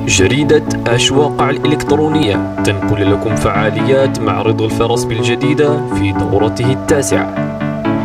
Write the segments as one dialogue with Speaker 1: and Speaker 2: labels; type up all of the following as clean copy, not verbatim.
Speaker 1: جريدة أشواق الإلكترونية تنقل لكم فعاليات معرض الفرس بالجديدة في دورته التاسعة.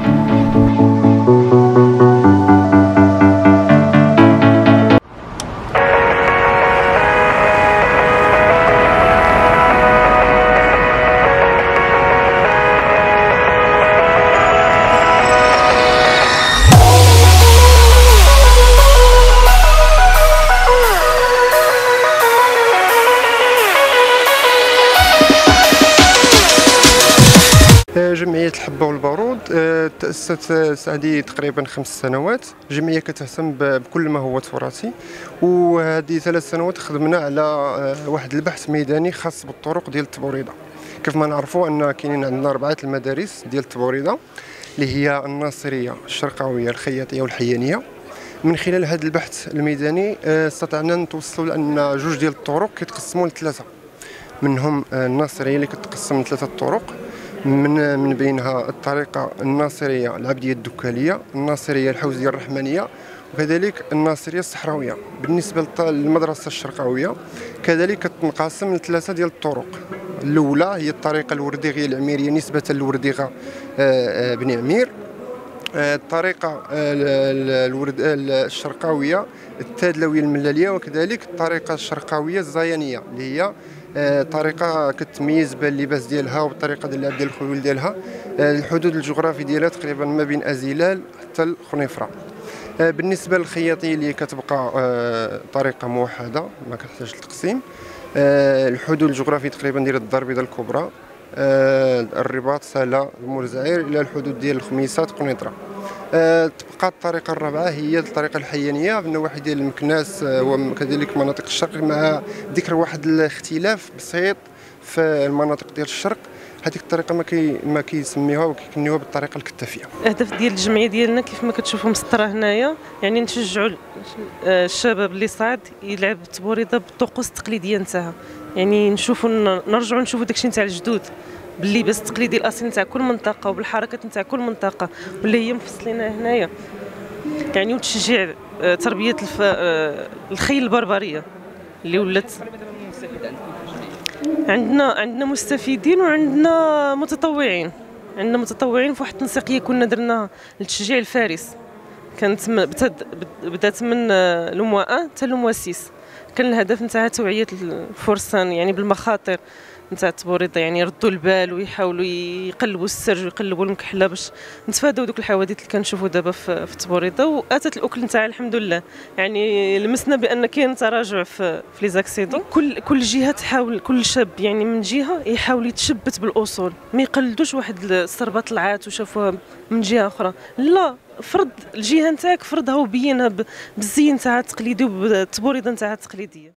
Speaker 2: جمعية الحبة والبارود تأسست هذه تقريبا 5 سنوات. جمعية كتهتم بكل ما هو تراثي، وهذه 3 سنوات خدمنا على واحد البحث ميداني خاص بالطرق ديال التبوريدة. كيف ما نعرفوا أن كاينين عندنا 4 المدارس ديال التبوريدة اللي هي الناصرية، الشرقاوية، الخياطية والحيانية. من خلال هذا البحث الميداني استطعنا نتوصلوا لأن 2 ديال الطرق كيتقسموا ل3، منهم الناصرية اللي كتقسم ل3 طرق، من بينها الطريقة الناصرية العبدية الدكالية، الناصرية الحوزية الرحمانية، وكذلك الناصرية الصحراوية. بالنسبة للمدرسة الشرقاوية كذلك كتنقسم ل3 ديال الطرق. الأولى هي الطريقة الورديغية العميرية نسبة للورديغة بن عمير، الطريقة الشرقاوية التادلوية الملالية، وكذلك الطريقة الشرقاوية الزيانية اللي هي طريقه كتميز باللباس ديالها وبالطريقه ديال اللعب ديال الخيول ديالها. الحدود الجغرافي ديالها تقريبا ما بين ازيلال حتى الخنيفره. بالنسبه للخياطيه اللي كتبقى طريقه موحده ما كتحتاج للتقسيم. الحدود الجغرافي تقريبا ديال الدار البيضاء الكبرى، الرباط، سالا، المرزعير، الى الحدود ديال الخميسات، قنيطره. تبقى الطريقه الرابعه هي الطريقه الحيانيه في النواحي ديال المكناس وكذلك مناطق الشرق، مع ذكر واحد الاختلاف بسيط في المناطق ديال الشرق. هذيك الطريقه ما كيسميوها وكيكنيوها بالطريقه الكتافيه.
Speaker 3: الاهداف ديال الجمعيه ديالنا كيف ما كتشوفوا مسطره هنايا، يعني نشجعوا الشباب اللي صاعد يلعب التبوريده بالطقوس التقليديه نتاعها، يعني نرجعوا نشوفوا داكشي نتاع الجدود باللباس التقليدي الاصلي نتاع كل منطقه وبالحركات نتاع كل منطقه واللي هي مفصلينها هنايا، يعني وتشجيع تربيه الخيل البربريه اللي ولات. عندنا مستفيدين وعندنا متطوعين. عندنا متطوعين في واحد التنسيقيه كنا درناها لتشجيع الفارس، كانت بدات من لمواء حتى لمواسيس. كان الهدف نتاعها توعيه الفرسان يعني بالمخاطر نتاع التبوريده، يعني يردوا البال ويحاولوا يقلبوا السرج ويقلبوا المكحله باش نتفاداو دوك الحوادث اللي كنشوفوا دابا في التبوريده. واتت الاكل نتاعها الحمد لله، يعني لمسنا بان كاين تراجع في لي زاكسيدون. كل جهه تحاول، كل شاب يعني من جهه يحاول يتشبت بالاصول، ما يقلدوش واحد السربه طلعات وشافوها من جهه اخرى. لا، فرض الجهه نتاعك، فرضها وبينها بالزي نتاعها التقليدي وبالتبوريده نتاعها التقليديه.